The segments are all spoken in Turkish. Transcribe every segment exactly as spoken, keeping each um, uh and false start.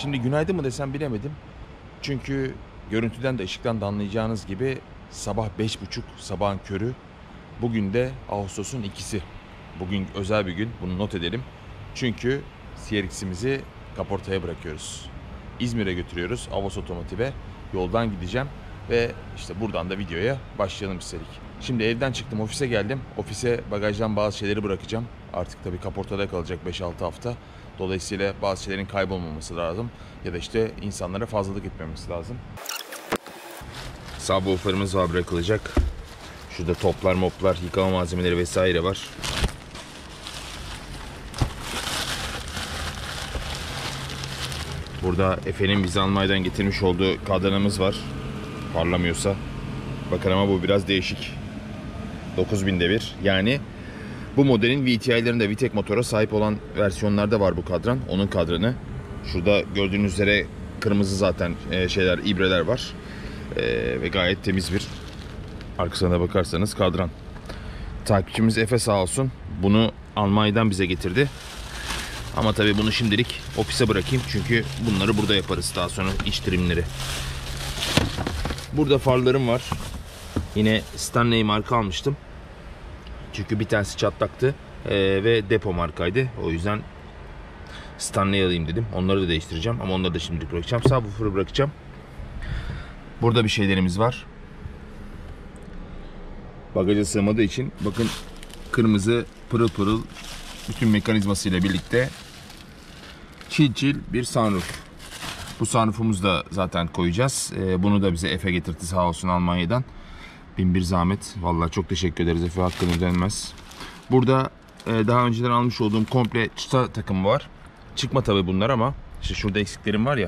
Şimdi günaydın mı desem bilemedim. Çünkü görüntüden de ışıktan da anlayacağınız gibi sabah beş buçuk, sabahın körü. Bugün de Ağustos'un ikisi. Bugün özel bir gün, bunu not edelim. Çünkü C R X'imizi kaportaya bırakıyoruz. İzmir'e götürüyoruz, Avos Otomotiv'e. Yoldan gideceğim ve işte buradan da videoya başlayalım istedik. Şimdi evden çıktım, ofise geldim. Ofise bagajdan bazı şeyleri bırakacağım. Artık tabii kaportada kalacak beş altı hafta. Dolayısıyla bazı şeylerin kaybolmaması lazım. Ya da işte insanlara fazlalık etmemesi lazım. Subwoofer'ımız var, bırakılacak. Şurada toplar, moplar, yıkama malzemeleri vesaire var. Burada Efe'nin bizi Almanya'dan getirmiş olduğu kadranımız var. Parlamıyorsa. Bakın ama bu biraz değişik. dokuz bin devir. Yani bu modelin V T I'lerinde V TEC motora sahip olan versiyonlarda var bu kadran. Onun kadranı. Şurada gördüğünüz üzere kırmızı zaten şeyler, ibreler var. Ee, ve gayet temiz bir, arkasına da bakarsanız, kadran. Takipçimiz Efe sağ olsun bunu Almanya'dan bize getirdi. Ama tabii bunu şimdilik ofise bırakayım. Çünkü bunları burada yaparız daha sonra, iç trimleri. Burada farlarım var. Yine Stanley marka almıştım. Çünkü bir tanesi çatlaktı ee, ve depo markaydı. O yüzden Stanley alayım dedim. Onları da değiştireceğim ama onları da şimdilik bırakacağım. Subwoofer'ı bırakacağım. Burada bir şeylerimiz var. Bagaja sığmadığı için bakın, kırmızı pırıl pırıl bütün mekanizmasıyla birlikte çil çil bir sunroof. Bu sunroofumuzu da zaten koyacağız. Ee, bunu da bize Efe getirdi sağ olsun Almanya'dan. Bin bir zahmet. Vallahi çok teşekkür ederiz Efe, hakkını ödenmez. Burada e, daha önceden almış olduğum komple çıta takımı var. Çıkma tabii bunlar ama işte şurada eksiklerim var ya.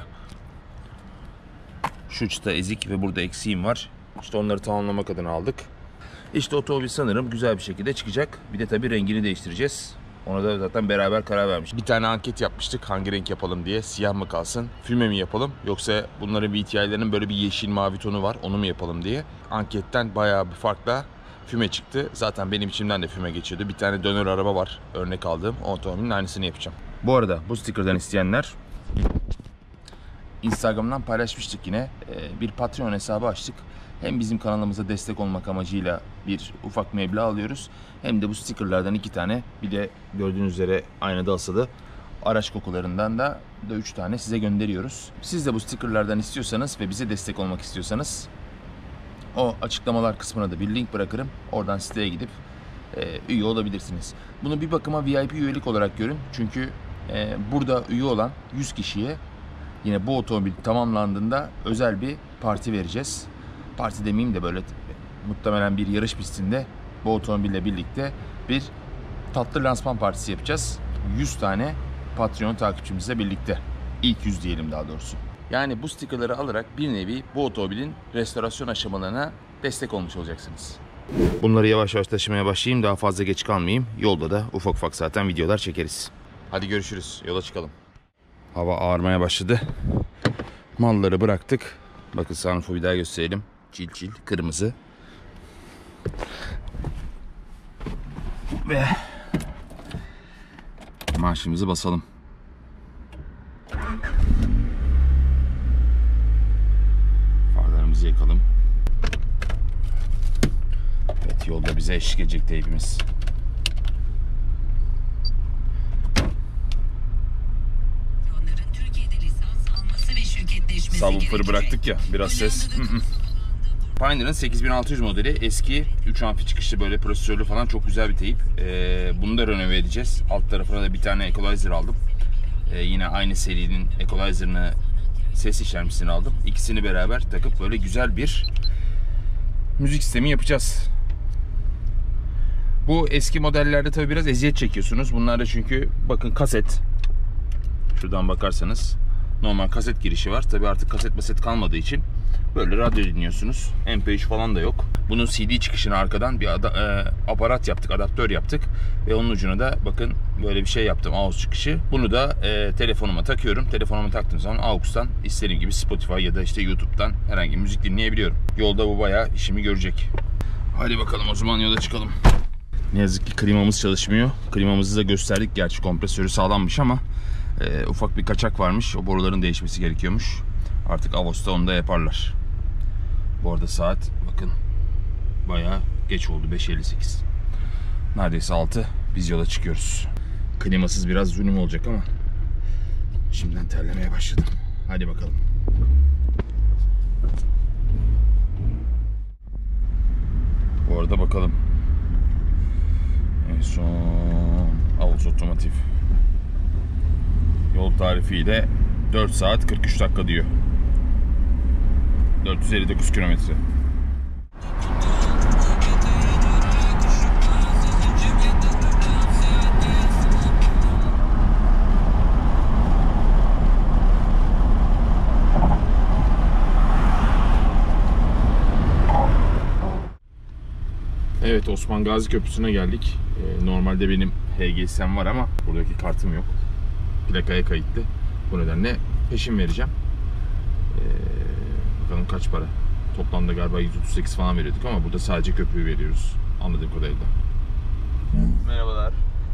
Şu çıta ezik ve burada eksiğim var. İşte onları tamamlamak adına aldık. İşte otomobil sanırım güzel bir şekilde çıkacak. Bir de tabii rengini değiştireceğiz. Ona da zaten beraber karar vermiş. Bir tane anket yapmıştık, hangi renk yapalım diye. Siyah mı kalsın, füme mi yapalım, yoksa bunların V T I'lerinin böyle bir yeşil mavi tonu var, onu mu yapalım diye. Anketten bayağı bir farkla füme çıktı. Zaten benim içimden de füme geçiyordu. Bir tane döner araba var örnek aldığım, o otomobilin aynısını yapacağım. Bu arada bu sticker'dan isteyenler, Instagram'dan paylaşmıştık yine. Bir Patreon hesabı açtık. Hem bizim kanalımıza destek olmak amacıyla bir ufak meblağ alıyoruz. Hem de bu stickerlardan iki tane, bir de gördüğünüz üzere aynada asılı araç kokularından da üç tane size gönderiyoruz. Siz de bu stickerlardan istiyorsanız ve bize destek olmak istiyorsanız, o açıklamalar kısmına da bir link bırakırım. Oradan siteye gidip e, üye olabilirsiniz. Bunu bir bakıma V I P üyelik olarak görün. Çünkü e, burada üye olan yüz kişiye yine bu otomobil tamamlandığında özel bir parti vereceğiz. Parti demeyeyim de böyle muhtemelen bir yarış pistinde bu otomobille birlikte bir tatlı lansman partisi yapacağız. yüz tane Patreon takipçimizle birlikte. İlk yüz diyelim daha doğrusu. Yani bu stickerları alarak bir nevi bu otomobilin restorasyon aşamalarına destek olmuş olacaksınız. Bunları yavaş yavaş taşımaya başlayayım, daha fazla geç kalmayayım. Yolda da ufak ufak zaten videolar çekeriz. Hadi görüşürüz, yola çıkalım. Hava ağarmaya başladı. Malları bıraktık. Bakın sunroof'u bir daha gösterelim. Çil çil kırmızı. Ve marşımızı basalım. Farlarımızı yakalım. Evet, yolda bize eşlik edecek teybimiz. Subwoofer'ı bıraktık ya, biraz ses. Pioneer'ın sekiz bin altı yüz modeli, eski üç amfi çıkışlı, böyle prosesörlü falan, çok güzel bir teyip. Ee, bunu da renove edeceğiz. Alt tarafına da bir tane equalizer aldım. Ee, yine aynı serinin equalizer'ını, ses işlemcisini aldım. İkisini beraber takıp böyle güzel bir müzik sistemi yapacağız. Bu eski modellerde tabi biraz eziyet çekiyorsunuz. Bunlarda çünkü bakın kaset. Şuradan bakarsanız normal kaset girişi var. Tabi artık kaset baset kalmadığı için böyle radyo dinliyorsunuz. M P üç falan da yok. Bunun C D çıkışına arkadan bir ada, e, aparat yaptık, adaptör yaptık. Ve onun ucuna da bakın böyle bir şey yaptım, A U X çıkışı. Bunu da e, telefonuma takıyorum. Telefonuma taktığım zaman A U X'tan istediğim gibi Spotify ya da işte YouTube'dan herhangi müzik dinleyebiliyorum. Yolda bu bayağı işimi görecek. Hadi bakalım o zaman yola çıkalım. Ne yazık ki klimamız çalışmıyor. Klimamızı da gösterdik gerçi, kompresörü sağlammış ama Ee, ufak bir kaçak varmış. O boruların değişmesi gerekiyormuş. Artık Avos'ta onu da yaparlar. Bu arada saat bakın bayağı geç oldu. beş elli sekiz. Neredeyse altı. Biz yola çıkıyoruz. Klimasız biraz zulüm olacak ama şimdiden terlemeye başladım. Hadi bakalım. Bu arada bakalım. En son Avos Otomotiv. Yol tarifiyle dört saat kırk üç dakika diyor. dört yüz elli dokuz kilometre. Evet, Osman Gazi Köprüsü'ne geldik. Ee, normalde benim H G S'm var ama buradaki kartım yok. Plakaya kayıtlı. Bu nedenle peşin vereceğim. Ee, bakalım kaç para. Toplamda galiba yüz otuz sekiz falan veriyorduk ama burada sadece köprüyü veriyoruz. Anladığım kadarıyla. Merhabalar.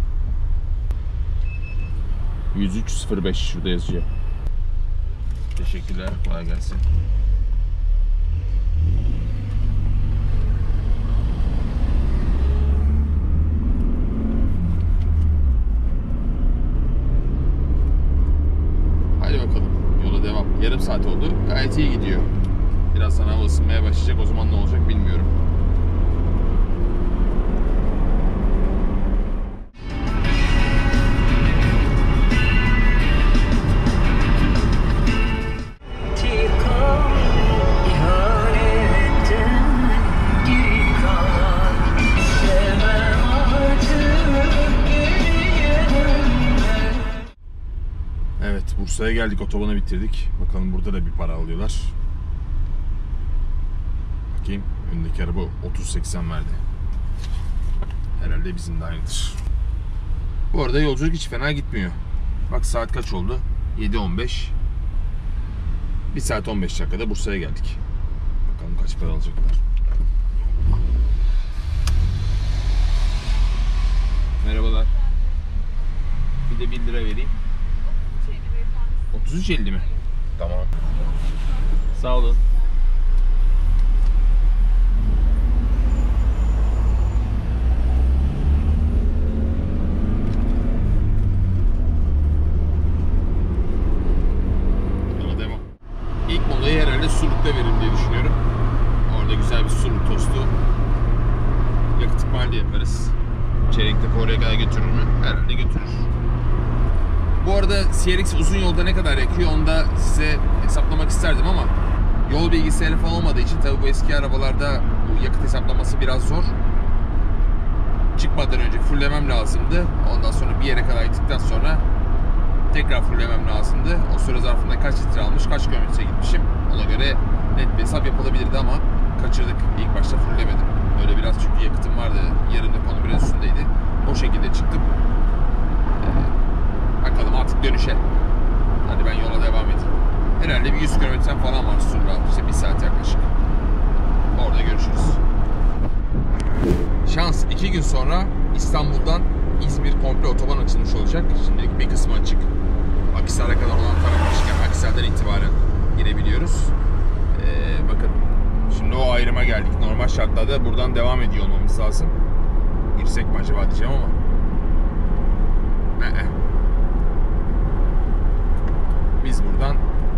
yüz üç sıfır beş şurada yazıyor. Teşekkürler. Kolay gelsin. Yarım saat oldu. Gayet iyi gidiyor. Birazdan hava ısınmaya başlayacak. O zaman ne olacak bilmiyorum. Bursa'ya geldik, otobanı bitirdik. Bakalım burada da bir para alıyorlar. Bakayım, öndeki araba otuz seksen verdi. Herhalde bizim de aynıdır. Bu arada yolculuk hiç fena gitmiyor. Bak saat kaç oldu? yedi on beş. bir saat on beş dakikada Bursa'ya geldik. Bakalım kaç para alacaklar. Merhabalar. Bir de bir lira vereyim. otuz üç elli mi? Tamam. Sağ olun. Yola devam. İlk molayı herhalde Surluk'ta veririm diye düşünüyorum. Orada güzel bir Surluk tostu. Yakıt ikmali de yaparız. Çeyrek oraya kadar götürür mü? Herhalde götürür. Bu arada C R X uzun yolda ne kadar yakıyor onu da size hesaplamak isterdim ama yol bilgisayarı falan olmadığı için tabi bu eski arabalarda bu yakıt hesaplaması biraz zor. Çıkmadan önce fulllemem lazımdı. Ondan sonra bir yere kadar gittikten sonra tekrar fulllemem lazımdı. O süre zarfında kaç litre almış, kaç kilometre gitmişim. Ona göre net bir hesap yapılabilirdi ama kaçırdık. İlk başta fulllemedim. Öyle biraz çünkü yakıtım vardı. Yarım deponun biraz üstündeydi. O şekilde çıktım. Bakalım artık dönüşe. Hadi ben yola devam edeyim. Herhalde bir yüz kilometre falan var Sur'la. İşte bir saat yaklaşık. Orada görüşürüz. Şans iki gün sonra İstanbul'dan İzmir komple otoban açılmış olacak. Şimdilik bir kısmı açık. Akhisar'a kadar olan taraf açıkken Akhisar'dan itibaren girebiliyoruz. Ee, bakın. Şimdi o ayrıma geldik. Normal şartlarda buradan devam ediyor olmamız lazım. Girsek mi acaba diyeceğim ama. Ne? Biz buradan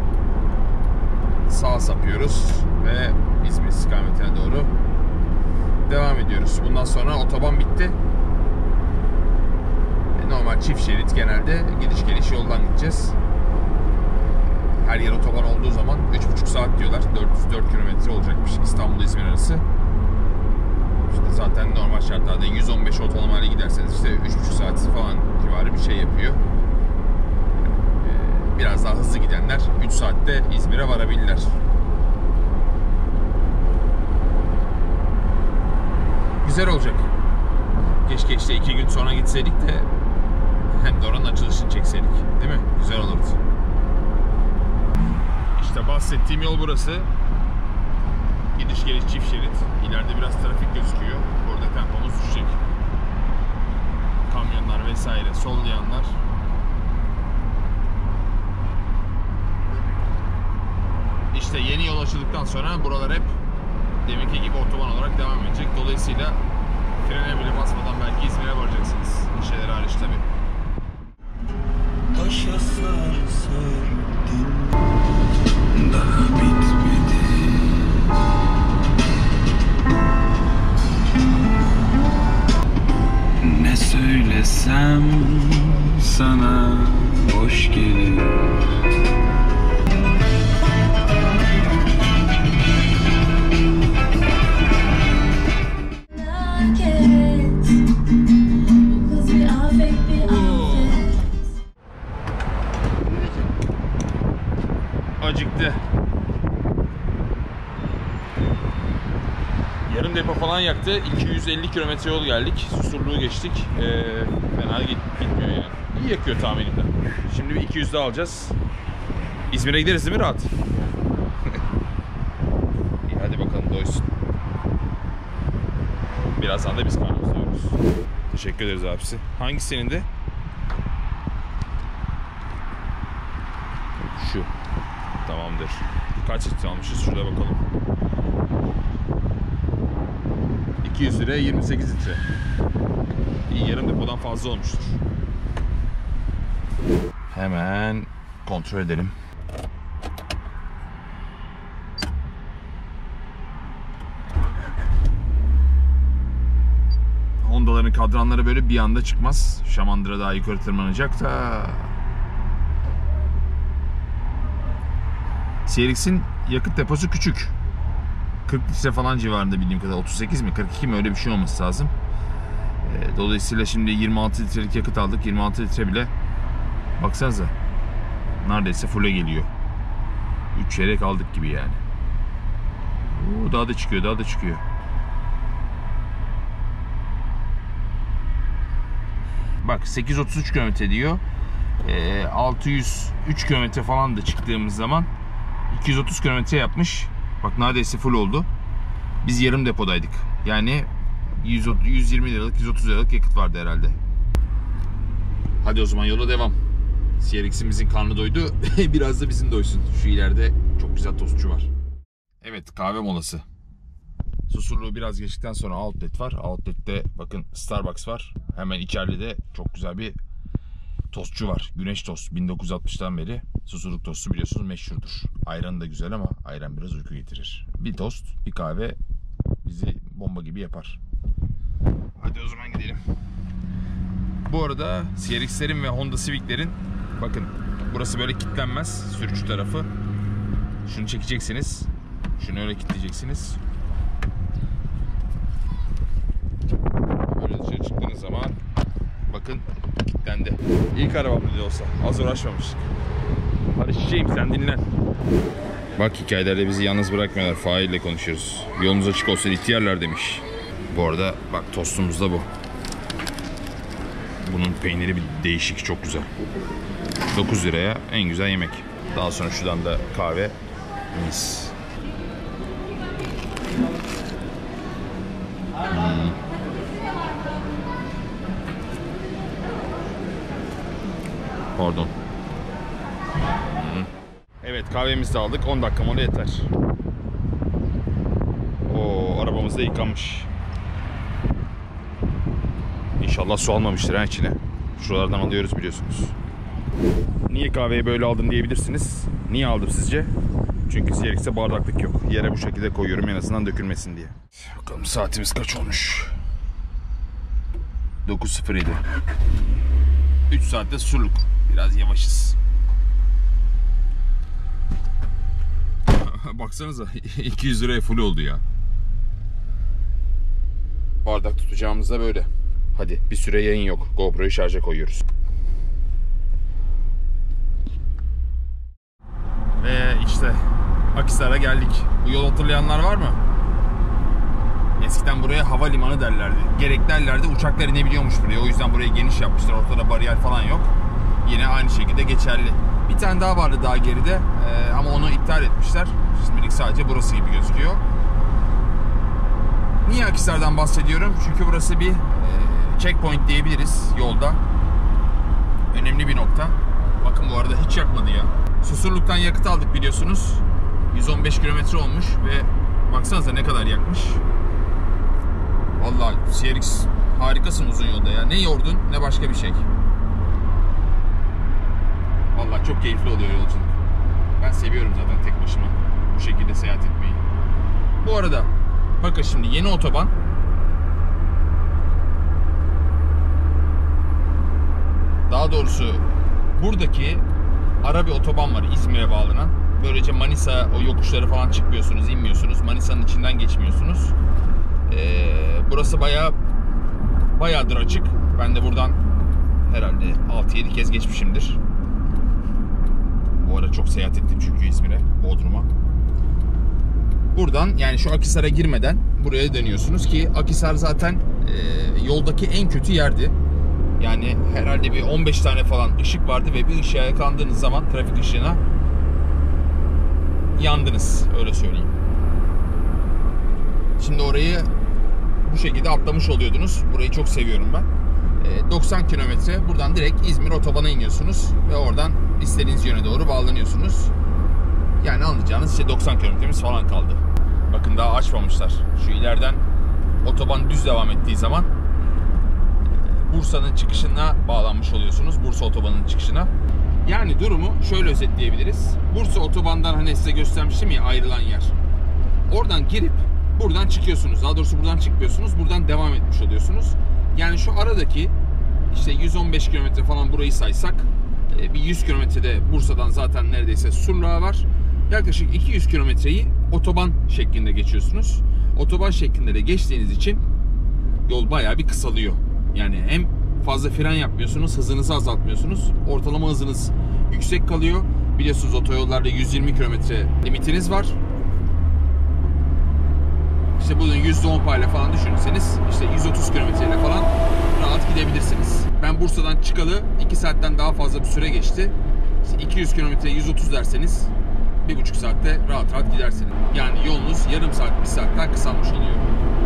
sağa sapıyoruz ve İzmir istikametine doğru devam ediyoruz. Bundan sonra otoban bitti. Normal çift şerit genelde gidiş geliş yoldan gideceğiz. Her yer otoban olduğu zaman üç buçuk saat diyorlar. dört yüz dört kilometre olacakmış İstanbul-İzmir arası. İşte zaten normal şartlarda yüz on beş ortalamayla giderseniz işte üç buçuk saat falan civarı bir şey yapıyor. Biraz daha hızlı gidenler üç saatte İzmir'e varabilirler. Güzel olacak. Keşke işte iki gün sonra gitseydik de hem de oranın açılışını çekseydik. Değil mi? Güzel olurdu. İşte bahsettiğim yol burası. Gidiş geliş çift şerit. İleride biraz trafik gözüküyor. Burada tempomuz düşecek. Kamyonlar vesaire, sollayanlar. İşte yeni yol açıldıktan sonra buralar hep deminki gibi otoban olarak devam edecek. Dolayısıyla frene bile basmadan belki İzmir'e varacaksınız. Bir şeyler hariç tabii. Başa sar sardın, daha bitmedi. Ne söylesem sana hoş gelir. Acıktı. Yarım depo falan yaktı. iki yüz elli kilometre yol geldik. Susurluğu geçtik. Ee, fena git, gitmiyor yani. İyi yakıyor tahminimde. Şimdi bir iki yüz daha alacağız. İzmir'e gideriz değil mi rahat? İyi hadi bakalım doysun. Birazdan da biz karnımızı doyuruz. Teşekkür ederiz abisi. Hangisi senin de? Şu. Tamamdır. Kaç litre almışız? Şurada bakalım. iki yüz liraya yirmi sekiz litre. İyi, yarım depodan fazla olmuştur. Hemen kontrol edelim. Honda'ların kadranları böyle bir anda çıkmaz. Şamandıra daha yukarı tırmanacak da. C R X'in yakıt deposu küçük. kırk litre falan civarında bildiğim kadar. otuz sekiz mi kırk iki mi öyle bir şey olması lazım. Dolayısıyla şimdi yirmi altı litrelik yakıt aldık. yirmi altı litre bile baksanıza neredeyse full'e geliyor. üç çeyrek aldık gibi yani. Oo, daha da çıkıyor, daha da çıkıyor. Bak sekiz yüz otuz üç kilometre diyor. E, altı yüz üç kilometre falan da çıktığımız zaman iki yüz otuz kilometre yapmış. Bak neredeyse full oldu. Biz yarım depodaydık. Yani yüz, yüz yirmi liralık, yüz otuz liralık yakıt vardı herhalde. Hadi o zaman yola devam. C R X'imizin karnı doydu. Biraz da bizim doysun. Şu ileride çok güzel tostçu var. Evet, kahve molası. Susurluğu biraz geçtikten sonra outlet var. Outlet'te bakın Starbucks var. Hemen içeride de çok güzel bir tostçu var. Güneş Tost. bin dokuz yüz altmıştan beri Susurluk tostu biliyorsunuz meşhurdur. Ayranı da güzel ama ayran biraz uyku getirir. Bir tost, bir kahve bizi bomba gibi yapar. Hadi o zaman gidelim. Bu arada C R X'lerin ve Honda Civic'lerin bakın burası böyle kilitlenmez. Sürücü tarafı. Şunu çekeceksiniz. Şunu öyle kilitleyeceksiniz. Böyle dışarı çıktığınız zaman bakın kilitlendi. İlk arabam bile olsa az uğraşmamıştık. Hadi çiçeğim sen dinlen. Bak hikayelerde bizi yalnız bırakmıyorlar. Fail ile konuşuyoruz. Yolunuz açık olsa ihtiyarlar demiş. Bu arada bak tostumuz da bu. Bunun peyniri bir değişik, çok güzel. dokuz liraya en güzel yemek. Daha sonra şuradan da kahve. Mis. Hmm. Pardon. Hmm. Evet, kahvemizi de aldık. on dakika mola yeter. Oo, arabamız da yıkanmış. İnşallah su almamıştır ha içine. Şuralardan alıyoruz biliyorsunuz. Niye kahveyi böyle aldım diyebilirsiniz. Niye aldım sizce? Çünkü C R X'te bardaklık yok. Yere bu şekilde koyuyorum en azından dökülmesin diye. Bakalım saatimiz kaç olmuş? dokuz sıfır yedi. üç saatte Susurluk. Biraz yavaşız. Baksanıza iki yüz liraya full oldu ya. Bardak tutacağımız da böyle. Hadi bir süre yayın yok. GoPro'yu şarja koyuyoruz. Ve işte Akhisar'a geldik. Bu yol hatırlayanlar var mı? Eskiden buraya havalimanı derlerdi. Gerek derlerdi, uçaklar inebiliyormuş buraya. O yüzden burayı geniş yapmışlar. Ortada bariyer falan yok. Yine aynı şekilde geçerli. Bir tane daha vardı daha geride ee, ama onu iptal etmişler. Şimdilik sadece burası gibi gözüküyor. Niye Akhisar'dan bahsediyorum? Çünkü burası bir e, checkpoint diyebiliriz yolda. Önemli bir nokta. Bakın bu arada hiç yakmadı ya. Susurluk'tan yakıt aldık biliyorsunuz. yüz on beş kilometre olmuş ve baksanıza ne kadar yakmış. Vallahi C R X harikasın uzun yolda ya. Ne yordun ne başka bir şey. Vallahi çok keyifli oluyor yolculuk. Ben seviyorum zaten tek başıma bu şekilde seyahat etmeyi. Bu arada bakın şimdi yeni otoban. Daha doğrusu buradaki ara bir otoban var İzmir'e bağlanan. Böylece Manisa o yokuşları falan çıkmıyorsunuz, inmiyorsunuz. Manisa'nın içinden geçmiyorsunuz. Ee, burası bayağı bayağıdır açık. Ben de buradan herhalde altı yedi kez geçmişimdir. Bu ara çok seyahat ettim çünkü İzmir'e, Bodrum'a. Buradan yani şu Akhisar'a girmeden buraya dönüyorsunuz ki Akhisar zaten e, yoldaki en kötü yerdi. Yani herhalde bir on beş tane falan ışık vardı ve bir ışığa yakalandığınız zaman trafik ışığına yandınız, öyle söyleyeyim. Şimdi orayı bu şekilde atlamış oluyordunuz. Burayı çok seviyorum ben. doksan kilometre buradan direkt İzmir otobana iniyorsunuz ve oradan istediğiniz yöne doğru bağlanıyorsunuz. Yani anlayacağınız işte doksan kilometremiz falan kaldı. Bakın daha açmamışlar. Şu ileriden otoban düz devam ettiği zaman Bursa'nın çıkışına bağlanmış oluyorsunuz. Bursa otobanının çıkışına. Yani durumu şöyle özetleyebiliriz. Bursa otobandan hani size göstermiştim ya ayrılan yer. Oradan girip buradan çıkıyorsunuz. Daha doğrusu buradan çıkmıyorsunuz. Buradan devam etmiş oluyorsunuz. Yani şu aradaki işte yüz on beş kilometre falan burayı saysak bir yüz kilometrede Bursa'dan zaten neredeyse Surluğa var. Yaklaşık iki yüz kilometreyi otoban şeklinde geçiyorsunuz. Otoban şeklinde de geçtiğiniz için yol bayağı bir kısalıyor. Yani hem fazla fren yapmıyorsunuz, hızınızı azaltmıyorsunuz. Ortalama hızınız yüksek kalıyor. Biliyorsunuz otoyollarda yüz yirmi kilometre limitiniz var. İşte bunun yüzde on payla falan düşünürseniz işte yüz otuz kilometreyle falan rahat gidebilirsiniz. Ben Bursa'dan çıkalı iki saatten daha fazla bir süre geçti. İşte iki yüz kilometre yüz otuz derseniz bir buçuk saatte rahat rahat gidersiniz. Yani yolunuz yarım saat, bir saatten kısalmış oluyor.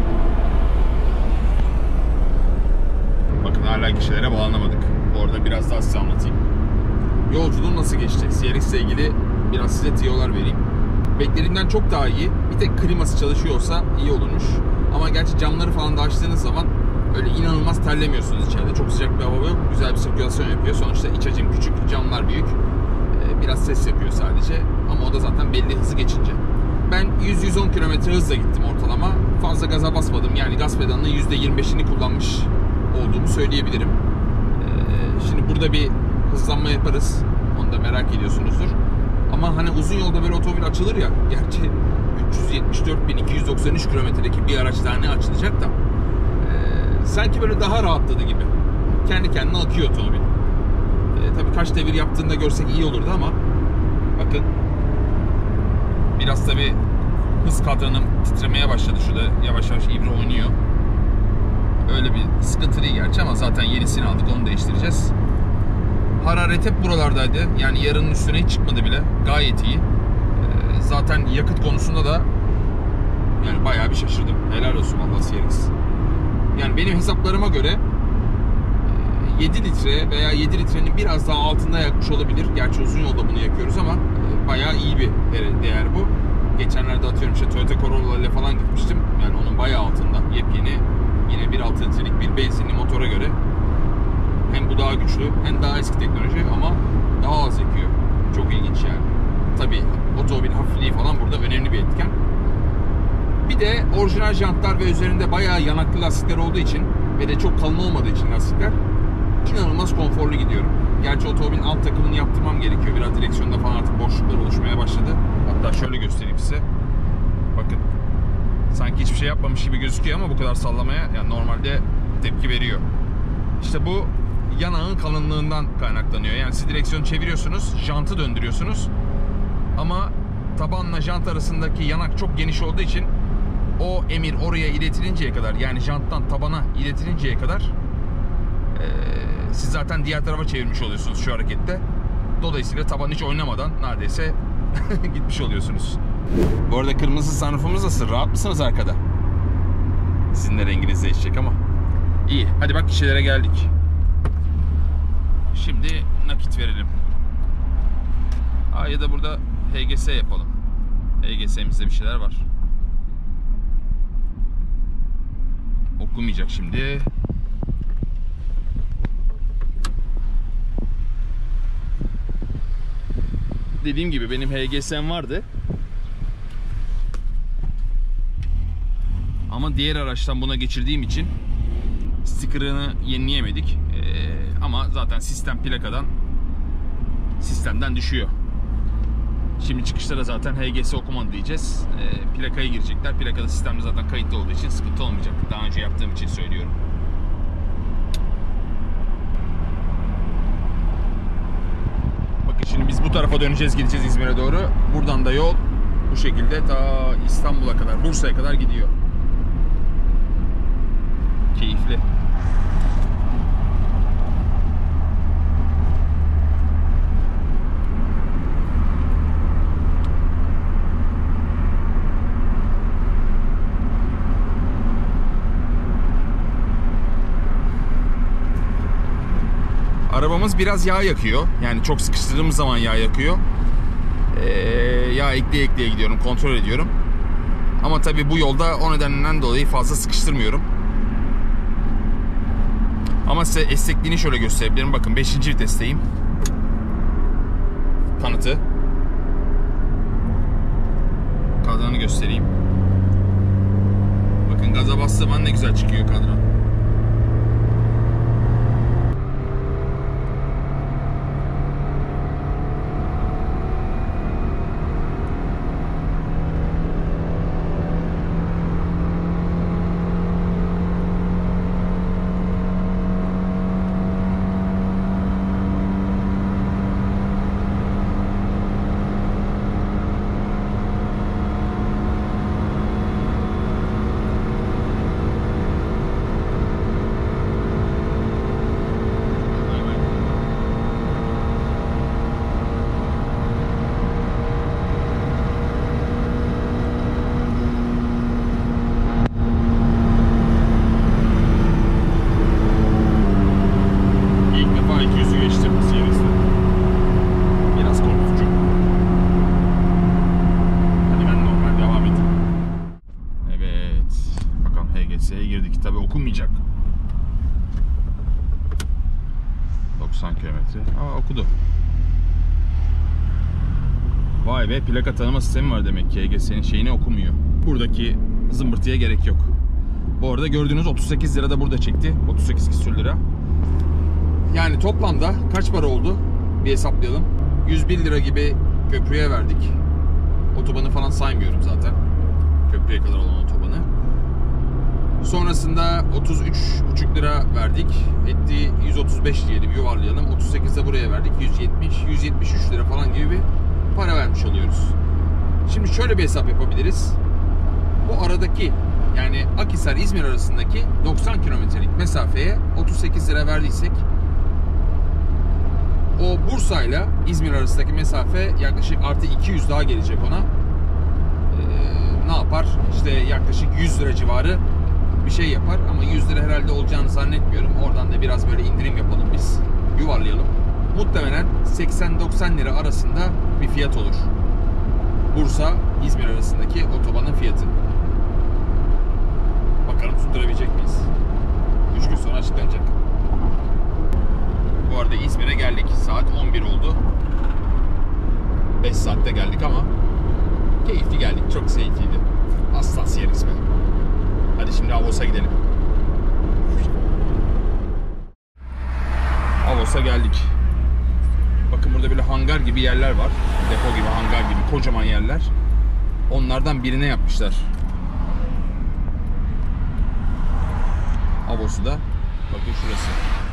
Bakın hala kişilere bağlanamadık. Bu arada biraz daha size anlatayım. Yolculuğum nasıl geçti? C R X ile ilgili biraz size tiyolar vereyim. Beklediğimden çok daha iyi. Bir tek kliması çalışıyorsa iyi olurmuş. Ama gerçi camları falan da açtığınız zaman öyle inanılmaz terlemiyorsunuz içeride. Çok sıcak bir hava yok. Güzel bir sirkülasyon yapıyor. Sonuçta iç hacim küçük, camlar büyük. Biraz ses yapıyor sadece. Ama o da zaten belli hızı geçince. Ben yüz yüz on kilometre hızla gittim ortalama. Fazla gaza basmadım. Yani gaz pedalının yüzde yirmi beşini kullanmış olduğumu söyleyebilirim. Şimdi burada bir hızlanma yaparız. Onu da merak ediyorsunuzdur. Ama hani uzun yolda böyle otomobil açılır ya. Gerçi üç yüz yetmiş dört bin iki yüz doksan üç kilometredeki bir araç daha ne açılacak da e, sanki böyle daha rahatladı gibi. Kendi kendine akıyor otomobil. E, tabii kaç devir yaptığında görsek iyi olurdu ama bakın biraz tabii hız kadranım titremeye başladı. Şurada yavaş yavaş ibre oynuyor. Öyle bir sıkıntı değil gerçi ama zaten yenisini aldık, onu değiştireceğiz. Hararet hep buralardaydı. Yani yarının üstüne hiç çıkmadı bile. Gayet iyi. Ee, zaten yakıt konusunda da yani bayağı bir şaşırdım. Helal olsun vallahi C R X. Yani benim hesaplarıma göre yedi litre veya yedi litrenin biraz daha altında yakmış olabilir. Gerçi uzun yolda bunu yakıyoruz ama bayağı iyi bir değer bu. Geçenlerde atıyorum işte Toyota Corolla ile falan gitmiştim. Yani onun bayağı altında. Yepyeni yine bir virgül altı litrelik bir benzinli motora göre hem bu daha güçlü hem daha eski teknoloji ama daha az yakıyor. Çok ilginç yani. Tabii otomobil hafifliği falan burada önemli bir etken. Bir de orijinal jantlar ve üzerinde bayağı yanaklı lastikler olduğu için ve de çok kalın olmadığı için lastikler inanılmaz konforlu gidiyorum. Gerçi otomobilin alt takımını yaptırmam gerekiyor. Biraz direksiyonda falan artık boşluklar oluşmaya başladı. Hatta şöyle göstereyim size. Bakın. Sanki hiçbir şey yapmamış gibi gözüküyor ama bu kadar sallamaya yani normalde tepki veriyor. İşte bu yanağın kalınlığından kaynaklanıyor. Yani siz direksiyonu çeviriyorsunuz, jantı döndürüyorsunuz. Ama tabanla jant arasındaki yanak çok geniş olduğu için o emir oraya iletilinceye kadar, yani janttan tabana iletilinceye kadar ee, siz zaten diğer tarafa çevirmiş oluyorsunuz şu harekette. Dolayısıyla taban hiç oynamadan neredeyse gitmiş oluyorsunuz. Bu arada kırmızı sunroofumuz nasıl? Rahat mısınız arkada? Sizin de renginiz değişecek ama. İyi. Hadi bak kişilere geldik. Şimdi nakit verelim. Aa, ya da burada H G S yapalım. H G S'mizde bir şeyler var. Okumayacak şimdi. Dediğim gibi benim H G S'm vardı. Ama diğer araçtan buna geçirdiğim için sticker'ını yenileyemedik. Ee, ama zaten sistem plakadan sistemden düşüyor. Şimdi çıkışta da zaten H G S okumadı diyeceğiz. Ee, plakaya girecekler. Plakada sistemde zaten kayıtlı olduğu için sıkıntı olmayacak. Daha önce yaptığım için söylüyorum. Bakın şimdi biz bu tarafa döneceğiz, gideceğiz İzmir'e doğru. Buradan da yol bu şekilde ta İstanbul'a kadar, Bursa'ya kadar gidiyor. Keyifli. Arabamız biraz yağ yakıyor. Yani çok sıkıştırdığımız zaman yağ yakıyor. Ee, yağ ekleye ekleye gidiyorum, kontrol ediyorum. Ama tabii bu yolda o nedenden dolayı fazla sıkıştırmıyorum. Ama size esnekliğini şöyle gösterebilirim. Bakın beşinci vitesteyim. Kanıtı. Kadranı göstereyim. Bakın gaza bastığım an ne güzel çıkıyor kadran. Okunmayacak. doksan kilometre. Aa, okudu. Vay be, plaka tanıma sistemi var demek ki. H G S'nin şeyini okumuyor. Buradaki zımbırtıya gerek yok. Bu arada gördüğünüz otuz sekiz lira da burada çekti. otuz sekiz küsur lira. Yani toplamda kaç para oldu? Bir hesaplayalım. yüz bir lira gibi köprüye verdik. Otobanı falan saymıyorum zaten. Köprüye kadar olan otobanı. Sonrasında otuz üç buçuk lira verdik. Etti yüz otuz beş diyelim, yuvarlayalım. otuz sekiz de buraya verdik. yüz yetmiş, yüz yetmiş üç lira falan gibi bir para vermiş oluyoruz. Şimdi şöyle bir hesap yapabiliriz. Bu aradaki, yani Akhisar-İzmir arasındaki doksan kilometrelik mesafeye otuz sekiz lira verdiysek, o Bursa ile İzmir arasındaki mesafe yaklaşık artı iki yüz daha gelecek ona. Ee, ne yapar? İşte yaklaşık yüz lira civarı bir şey yapar ama yüz lira herhalde olacağını zannetmiyorum. Oradan da biraz böyle indirim yapalım biz. Yuvarlayalım. Muhtemelen seksen doksan lira arasında bir fiyat olur. Bursa İzmir arasındaki otobanın fiyatı. Bakalım tutturabilecek miyiz? üç gün sonra açıklanacak. Bu arada İzmir'e geldik. Saat on bir oldu. beş saatte geldik ama keyifli geldik. Çok keyifliydi. Hassas yeriz be. Hadi şimdi Avos'a gidelim. Avos'a geldik. Bakın burada böyle hangar gibi yerler var. Depo gibi, hangar gibi kocaman yerler. Onlardan birine yapmışlar Avos'u da. Bakın şurası.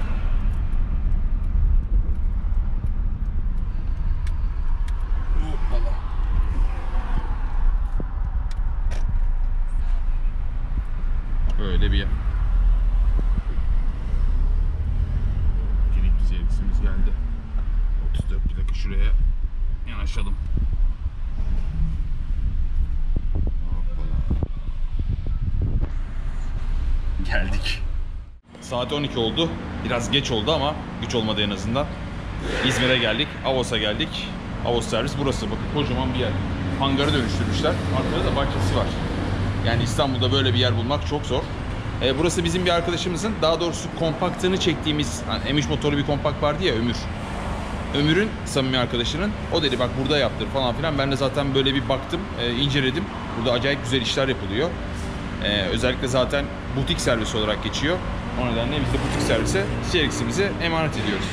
Hoppala. Böyle bir yer. Kilit servisimiz geldi. otuz dört plaka, şuraya yanaşalım. Hoppala. Geldik. Saat on iki oldu. Biraz geç oldu ama güç olmadı en azından. İzmir'e geldik. Avos'a geldik. Avos servis burası. Bakın kocaman bir yer. hangara dönüştürmüşler. Arkada da bahçesi var. Yani İstanbul'da böyle bir yer bulmak çok zor. Ee, burası bizim bir arkadaşımızın, daha doğrusu kompaktını çektiğimiz, hani M üç motorlu bir kompakt vardı ya, Ömür. Ömür'ün samimi arkadaşının. O dedi bak burada yaptır falan filan. Ben de zaten böyle bir baktım, e, inceledim. Burada acayip güzel işler yapılıyor. E, özellikle zaten butik servis olarak geçiyor. O nedenle biz de butik servise C R X'imizi emanet ediyoruz.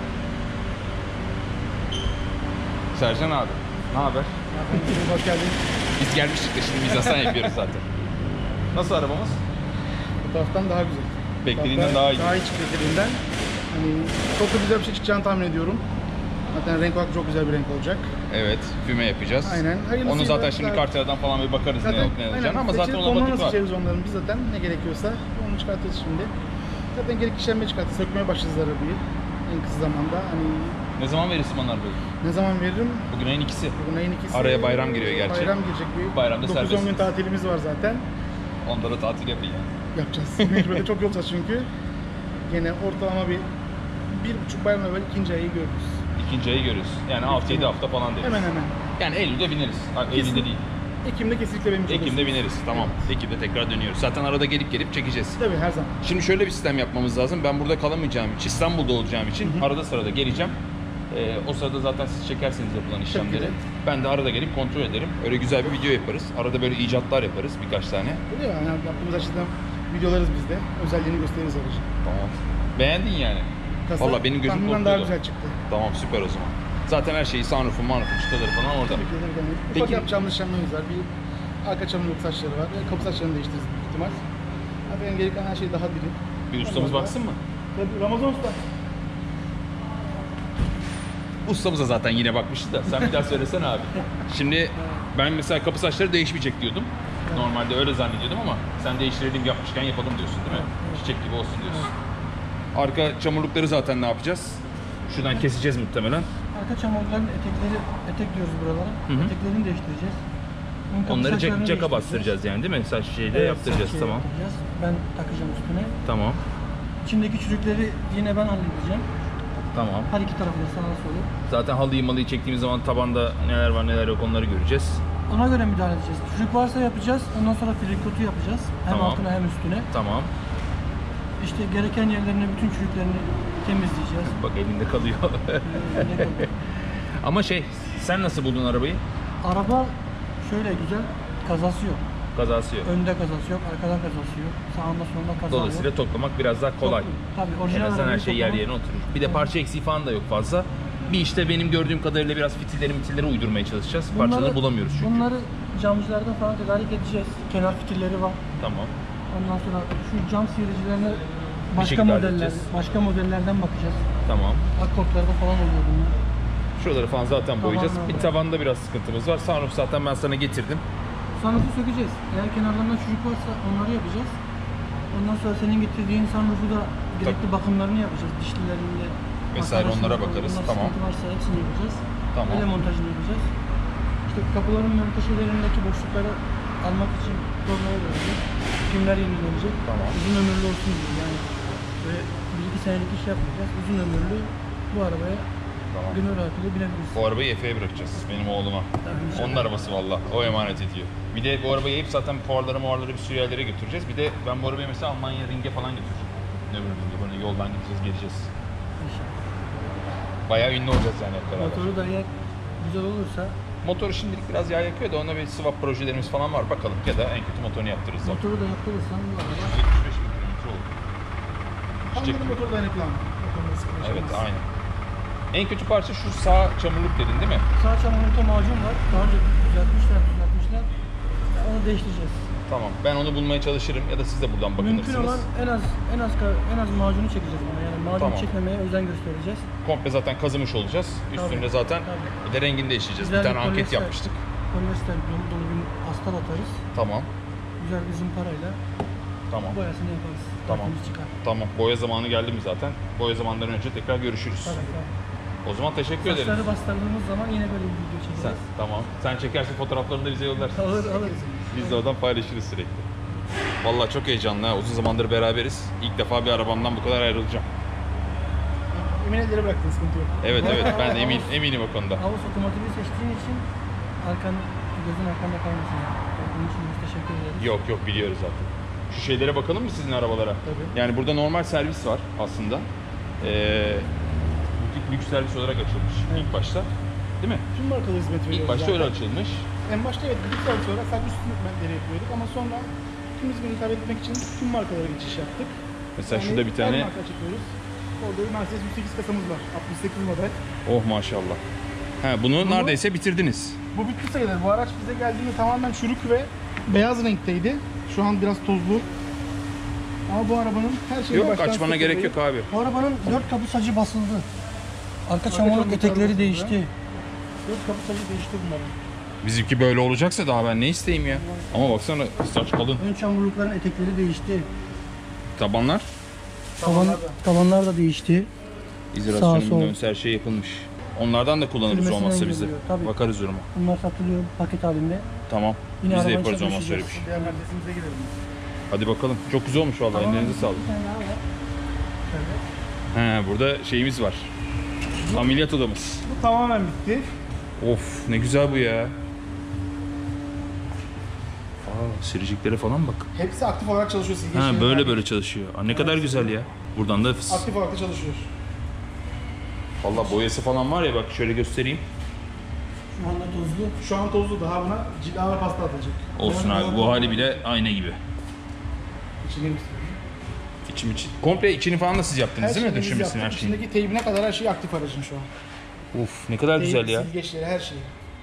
Sercan abi, ne haber? Hoş geldin. Biz gelmiştik de şimdi vizasyon yapıyoruz zaten. Nasıl arabamız? Fotoğraftan daha güzel. Beklediğinden daha iyi. Daha iyi çıktı beklediğinden. Hani çok da güzel bir şey çıkacağını tahmin ediyorum. Zaten renk olarak çok güzel bir renk olacak. Evet, füme yapacağız. Aynen. Hayırlısıyla Onu zaten şimdi daha- kartlardan falan bir bakarız ne olup ne olacağını ama zaten ona bakıp var. seçeriz onların biz zaten ne gerekiyorsa onu çıkartırız şimdi. Zaten gerek işlenme çıkartırız. Sökmeye başlayacağız arabayı en kısa zamanda. Hani Ne zaman verirsin bana arabayı? ne zaman veririm? Bugün ayın ikisi. Bugün ayın ikisi. Araya bayram giriyor gerçi. Bayram girecek bir. Bayramda dokuz on gün serbestsiniz. tatilimiz var zaten. Onda da tatil yapayım. Yapacağız. Mecburiyete çok yol alacağız çünkü. Gene ortalama bir bir buçuk bayramla böyle ikinci ayı görürüz. İkinci ayı görürüz. Yani altı yedi hafta falan deriz. Hemen hemen. Yani Eylül'de bineriz. Bak Kesin. Eylül'de değil. Ekim'de kesinlikle benim için Ekim'de olursunuz. bineriz. Tamam. Ekim'de tekrar dönüyoruz. Zaten arada gelip gelip çekeceğiz. Tabii her zaman. Şimdi şöyle bir sistem yapmamız lazım. Ben burada kalamayacağım için, İstanbul'da olacağım için Hı hı. arada sırada geleceğim. Ee, o sırada zaten siz çekersiniz yapılan işlemleri. güzel. Ben de arada gelip kontrol ederim. Öyle güzel bir video yaparız. Arada böyle icatlar yaparız birkaç tane. Biliyor yani yaptığımız açıdan videolarız biz de. Özelliğini gösteririz aracın. Tamam. Beğendin yani. Kasa Vallahi benim gözüm tahminimden korkuyordu. daha güzel çıktı. Tamam, süper o zaman. Zaten her şeyi, sunroof'un, manroof'un, çıtaları falan orada. Tabii ki de tabii. Peki- Ufak yapacağımız işlemlerimiz var. Bir arka çamurluk saçları var. Ve kapı saçlarını değiştiririz büyük ihtimal. Zaten geri kalan her şey daha diri. Bir ustamız Ondan baksın mı? Tabii Ramazan Usta. Ustamıza zaten yine bakmıştı da. Sen bir daha söylesene abi. Şimdi ben mesela kapı saçları değişmeyecek diyordum. Normalde öyle zannediyordum ama sen değiştirelim yapmışken yapalım diyorsun değil mi? Çiçek gibi olsun diyorsun. Arka çamurlukları zaten ne yapacağız? Şuradan keseceğiz muhtemelen. Arka çamurların etekleri, etek diyoruz buralara. Hı hı. Eteklerini değiştireceğiz. Ön kapı Onları saçlarını caka değiştireceğiz. bastıracağız yani değil mi? Saç şeyle Evet, yaptıracağız, saç tamam. yaptıracağız. Ben takacağım üstüne. Tamam. İçindeki çürükleri yine ben halledeceğim. Tamam. Her iki tarafı da sağa sola. Zaten halıyı malıyı çektiğimiz zaman tabanda neler var neler yok onları göreceğiz. Ona göre müdahale edeceğiz. Çürük varsa yapacağız. Ondan sonra filikotu yapacağız. Hem Tamam. altına hem üstüne. Tamam. İşte gereken yerlerine bütün çürüklerini temizleyeceğiz. Bak elinde kalıyor. Ee, ne kalıyor? Ama şey, sen nasıl buldun arabayı? Araba şöyle güzel. Kazası yok. Kazası yok. Önde kazası yok. Arkadan kazası yok. Sağında solunda kaza Dolayısıyla yok. toplamak biraz daha kolay. Tabii En orijinal azından her arabayı şey yer toplamak- yerine oturur. Bir de parça eksiği falan da yok fazla. Bir işte benim gördüğüm kadarıyla biraz fitilleri mitilleri uydurmaya çalışacağız. Parçaları Bunları- bulamıyoruz çünkü. Bunları camcılardan falan tedarik edeceğiz. Kenar fitilleri var. Tamam. Ondan sonra şu cam sıyırıcılarına başka şekilde modeller, halledeceğiz. başka modellerden bakacağız. Tamam. Akkortlarda falan oluyor bunlar. Şuraları falan zaten boyayacağız. Tavanlar Bir var. tavanda biraz sıkıntımız var. Sunroof zaten ben sana getirdim. Sunroof'u sökeceğiz. Eğer kenarlarında çürük varsa onları yapacağız. Ondan sonra senin getirdiğin sunroof'u da gerekli bakımlarını yapacağız. Dişlilerinde Vesaire hasarı, onlara sıkıntı, bakarız. bunlar Tamam. sıkıntı varsa hepsini yapacağız. Tamam. Öyle montajını yapacağız. İşte kapıların menteşelerindeki boşlukları almak için tornaya vereceğiz. Pimler yenilenecek. Tamam. Uzun ömürlü olsun diye yani. Böyle bir iki senelik iş yapmayacağız. Uzun ömürlü bu arabaya Tamam. gönül rahatlığıyla binebiliriz. Bu arabayı Efe'ye bırakacağız benim oğluma. Tabii. Onun arabası valla. O emanet ediyor. Bir de bu arabayı hep zaten fuarlara muarlara bir sürü yerlere götüreceğiz. Bir de ben bu arabayı mesela Almanya Ring'e falan götüreceğim. Ne böyle ringe böyle yoldan gideceğiz geleceğiz. İnşallah. Bayağı ünlü olacağız yani hep beraber. Motoru da eğer güzel olursa, Motoru şimdilik biraz yağ yakıyor da ona bir swap projelerimiz falan var. Bakalım ya da en kötü motorunu yaptırırız. zaten. motoru da yaptırırsan bu araba yetmiş beş bin kilometre oldu. Çiçek Anladım gibi. motor dayanıklı. Evet aynen. En kötü parça şu sağ çamurluk dedin değil mi? sağ çamurlukta macun var. Daha önce düzeltmişler, düzeltmişler. Onu değiştireceğiz. Tamam. Ben onu bulmaya çalışırım ya da siz de buradan Mümkün bakınırsınız. olan en az en az ka- en az macunu çekeceğiz buna. Yani macun Tamam. çekmemeye özen göstereceğiz. Komple zaten kazımış olacağız. Üstünde Tabii, zaten tabii. bir de rengini değiştireceğiz. Güzel Bir tane bir anket polyester. yapmıştık. Polyester dolu dolu bir astar atarız. Tamam. Güzel bir zımparayla Tamam. boyasını yaparız. Tamam. Tertemiz çıkar. Tamam. Boya zamanı geldi mi zaten? Boya zamanından önce tekrar görüşürüz. Tabii tabii. O zaman teşekkür ederim. Saçları bastırdığımız zaman yine böyle bir video çekeriz. Sen, tamam. Sen çekersin fotoğraflarını da bize yollarsın. Alır alırız. Biz de oradan paylaşırız sürekli. Vallahi çok heyecanlı ha. Uzun zamandır beraberiz. İlk defa bir arabamdan bu kadar ayrılacağım. Emin ellere bıraktın sıkıntı yok. Evet evet ben de emin, eminim o konuda. Havuz otomatiği seçtiğin için arkanı gözün arkanda kalmasın. Onun için biz teşekkür ederiz. Yok yok biliyoruz zaten. Şu şeylere bakalım mı sizin arabalara? Tabii. Yani burada normal servis var aslında. Ee, butik lüks servis olarak açılmış Evet. ilk başta. Değil mi? Tüm markalı hizmet veriyoruz. İlk başta zaten. öyle açılmış. En başta evet bir saat sonra sadece üst hizmetleri yapıyorduk ama sonra tüm hizmeti hitap etmek için tüm markalara geçiş yaptık. Mesela Yani şurada bir her tane. marka açıklıyoruz. Orada bir Mercedes yüz sekiz kasamız var. altmış sekiz model. Oh maşallah. He, bunu, Bunu- neredeyse bitirdiniz. Bu bitti sayılır. Bu araç bize geldiğinde tamamen çürük ve beyaz renkteydi. Şu an biraz tozlu. Ama bu arabanın her şeyi Yok baştan açmana gerek yok abi. Bu arabanın dört kapı sacı basıldı. Arka çamurluk çamurlukları etekleri basıldı. değişti. Dört kapı sacı değişti bunların. Bizimki böyle olacaksa daha ben ne isteyeyim ya. Ama baksana saç kalın. Ön çamurlukların etekleri değişti. Tabanlar. Tavan, Tavanlar da. tavanlar da değişti. Sağ, İzolasyonu sol. bilmem her şey yapılmış. Onlardan da kullanırız Kırmesine olmazsa biz de. engelliyor, tabii. Bakarız duruma. Bunlar satılıyor paket halinde. Tamam. Yine biz de arabanın yaparız içine olmazsa öyle bir düşeceğiz. şey. Diğer Mercedes'imize girelim. Hadi bakalım. Çok güzel olmuş vallahi. Ellerinize sağlık. Bir tane daha var. Evet. He, burada şeyimiz var. Ameliyat odamız. Bu tamamen bitti. Of ne güzel bu ya. Aa, sürücüklere falan bak. Hepsi aktif olarak çalışıyor. Silge Ha işleri böyle dahil. böyle çalışıyor. Aa, ne kadar güzel ya. Buradan da fıs. Aktif olarak da çalışıyor. Valla boyası falan var ya bak şöyle göstereyim. Şu anda tozlu. Şu an tozlu. Daha buna cila ve pasta atılacak. Olsun abi bu hali bile ayna gibi. İçine göstereyim. İçim için. Komple içini falan da siz yaptınız değil mi? şeyini biz Döşemesini her yaptık. şeyini. İçindeki teybine kadar her şey aktif aracın şu an. Uf ne kadar güzel Teyp, ya. silgeçleri, her şey.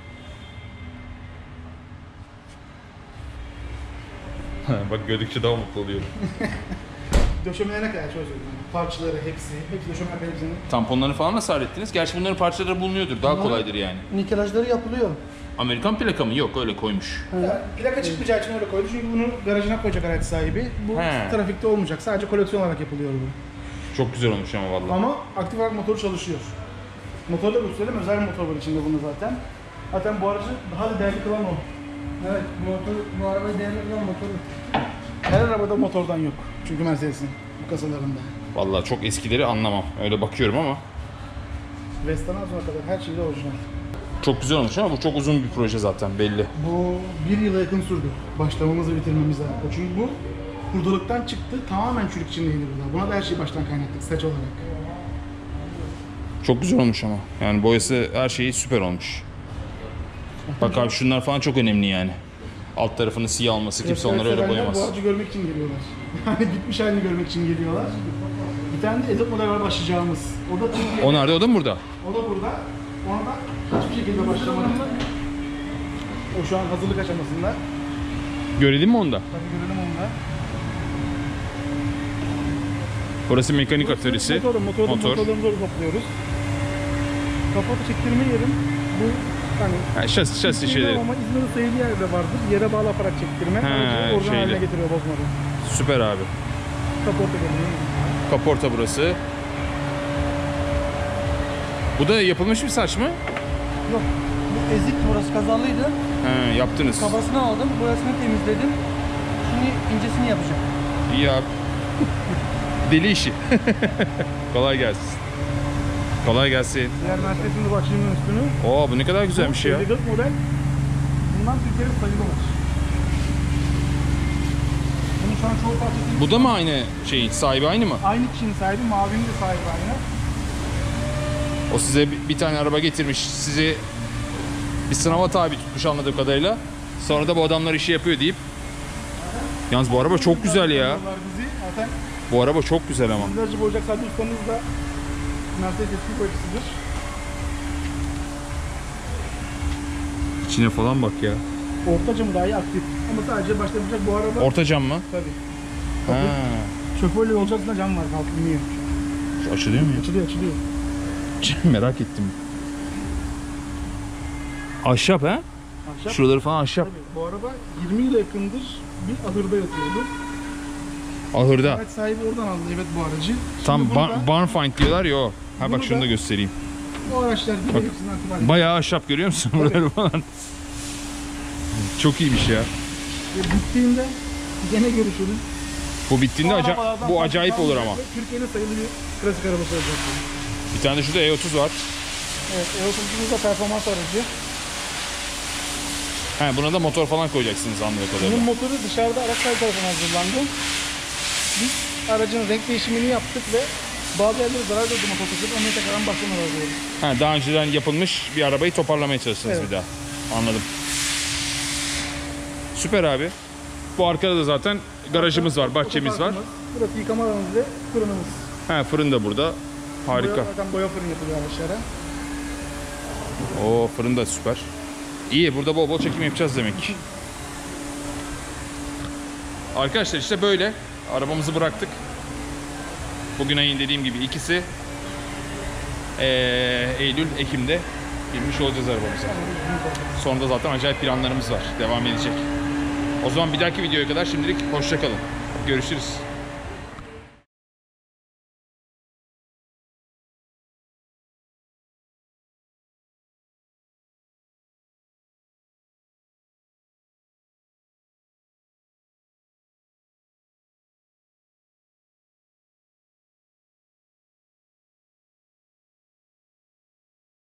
Bak gördükçe daha mutlu oluyorum. Döşemelerine kadar çok özür dilerim. Parçaları hepsi. Hepsi döşemeler hepsini. Tamponlarını falan nasıl hallettiniz? Gerçi bunların parçaları bulunuyordur. Daha Bunları- kolaydır yani. Nikelajları yapılıyor. Amerikan plaka mı? Yok öyle koymuş. Yani plaka çıkmayacağı için öyle koydu çünkü bunu garajına koyacak araç sahibi. Bu He. trafikte olmayacak. Sadece koleksiyon olarak yapılıyor bu. Çok güzel olmuş ama vallahi. Ama aktif olarak motoru çalışıyor. Motorla gösterelim. Özel bir motor var içinde bunun zaten. Zaten bu aracı daha da değerli kılan o. Evet, motor, bu arabayı değerli olan motoru. Her arabada motordan yok. Çünkü Mercedes'in bu kasalarında. Vallahi çok eskileri anlamam. Öyle bakıyorum ama. Vesta'dan sonra kadar her şeyde orijinal. Çok güzel olmuş ama bu çok uzun bir proje zaten belli. Bu bir yıla yakın sürdü. Başlamamız ve bitirmemiz lazım. Çünkü bu hurdalıktan çıktı. Tamamen çürük içindeydi burada. Buna da her şeyi baştan kaynattık saç olarak. Çok güzel olmuş ama. Yani boyası her şeyi süper olmuş. Bak abi şunlar falan çok önemli yani. Alt tarafını siyah olması kimse onları öyle Sevenler boyamaz. Bu aracı görmek için geliyorlar. Yani bitmiş halini görmek için geliyorlar. Bir tane de Ezot model var başlayacağımız. O da Türkiye'de. O nerede? O da mı burada? O da burada. Ona da hiçbir şekilde başlamadı. O şu an hazırlık aşamasında. Görelim mi onda? Tabii görelim onu da. Burası mekanik atölyesi. Motor, motor, Motor. motorlarımızı topluyoruz. Kaporta çektirme yerim. Bu hani Ha, şasi, şasi İzmir'de şeyleri. ama İzmir'in sayılı yerde vardır. Yere bağlı aparat çektirme. He, Aracı orijinal şeyli. haline getiriyor bozmadan. Süper abi. Kaporta geliyor. Kaporta burası. Bu da yapılmış bir saç mı? Yok, bu ezik, burası kazalıydı. He, yaptınız. Kabasını aldım, burasını temizledim. Şimdi incesini yapacağım. İyi abi. Deli işi. Kolay gelsin. Kolay gelsin. Diğer Mercedes'in de başlığının üstünü. Oo bu ne kadar güzelmiş ya. elli dört model. Bundan Türkiye'de sayılı var. Bunun şu an çoğu parçası Bu da mı aynı şeyin sahibi aynı mı? aynı kişinin sahibi, mavinin de sahibi aynı. O size bir- bir tane araba getirmiş, sizi bir sınava tabi tutmuş anladığım kadarıyla. Sonra da bu adamlar işi yapıyor deyip. Yalnız bu araba çok güzel ya. Bunlar bizi. Zaten Bu araba çok güzel ama. yüzlerce boyayacak sadece ustamız da Mercedes eski boyacısıdır. İçine falan bak ya. Orta camı dahi aktif. Ama sadece başlamayacak bu araba. Orta cam mı? Tabii. Ha. Şoförle yolcasında cam var, kalkmıyor. Şu açılıyor mu ya? Açılıyor, açılıyor. Merak ettim. Ahşap ha? Ahşap. Şuraları falan ahşap. Tabii, bu araba yirmi yıla yakındır bir ahırda yatıyordu. Ahırda. Evet, sahibi oradan aldı evet bu aracı. Şimdi Tam bunu da- bar, barn find diyorlar ya o. Ha Bunu bak şunu da- da göstereyim. bu araçlar gibi Bak, hepsinden aktif halde. Bayağı ahşap görüyor musun buraları falan. Çok iyiymiş ya. Ve bittiğinde gene görüşürüz. Bu bittiğinde Bu aca- arabalardan bu acayip olur ama. ve Türkiye'nin sayılı bir klasik arabası olacak. Bir tane de şurada E otuz var. Evet, E otuzumuz da performans aracı. Ha, buna da motor falan koyacaksınız anladığım kadarıyla. Bunun motoru dışarıda araç sahibi tarafından hazırlandı. Biz aracın renk değişimini yaptık ve bazı yerlere zarar gördü motosiklet. Onları tekrardan baştan alıyoruz. Ha, daha önceden yapılmış bir arabayı toparlamaya çalıştınız Evet. bir daha. Anladım. Süper abi. Bu arkada da zaten garajımız var, bahçemiz var. Otoparkımız, burası yıkama alanımız ve fırınımız. Ha, fırın da burada. Harika. Boya, zaten boya fırın yapılıyor araçlara. Oo, fırın da süper. İyi, burada bol bol çekim yapacağız demek ki. Arkadaşlar işte böyle. Arabamızı bıraktık. Bugün ayın dediğim gibi ikisi. Ee, Eylül, Ekim'de binmiş olacağız arabamıza. Sonra da zaten acayip planlarımız var. Devam edecek. O zaman bir dahaki videoya kadar şimdilik hoşça kalın. Görüşürüz.